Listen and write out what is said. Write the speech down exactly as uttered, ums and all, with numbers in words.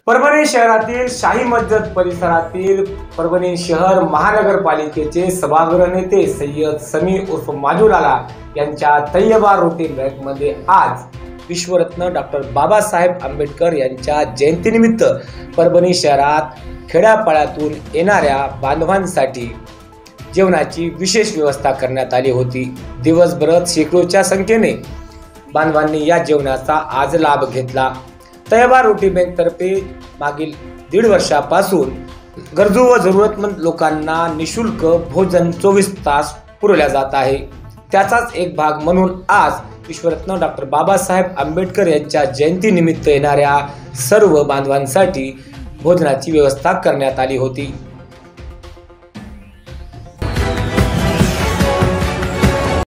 परभणी शहरातील शाही मस्जिद परिसरातील परभणी शहर महानगरपालिकेचे सभागृह नेते सय्यद समी उर्फ माजूलाला यांच्या तय्यबा रोटी बँकमध्ये आज विश्वरत्न डॉक्टर बाबासाहेब आंबेडकर यांच्या जयंतीनिमित्त परभणी शहरात खेड्यापाड्यातून येणाऱ्या बांधवांसाठी जेवणाची विशेष व्यवस्था करण्यात आली होती। दिवसभरात शेकडोच्या संख्येने बांधवांनी या जेवणाचा आज लाभ घेतला। तय्यबा रोटी बँक तर्फे मागील दीड वर्षापासून गरजू व जरूरतमंद लोकांना निशुल्क भोजन चोवीस तास पुरवल्या जात आहे। त्याचाच एक भाग म्हणून आज विश्वरत्न डॉक्टर बाबासाहेब आंबेडकर यांच्या जयंती निमित्त येणाऱ्या सर्व बांधवांसाठी भोजनाची व्यवस्था करण्यात आली होती।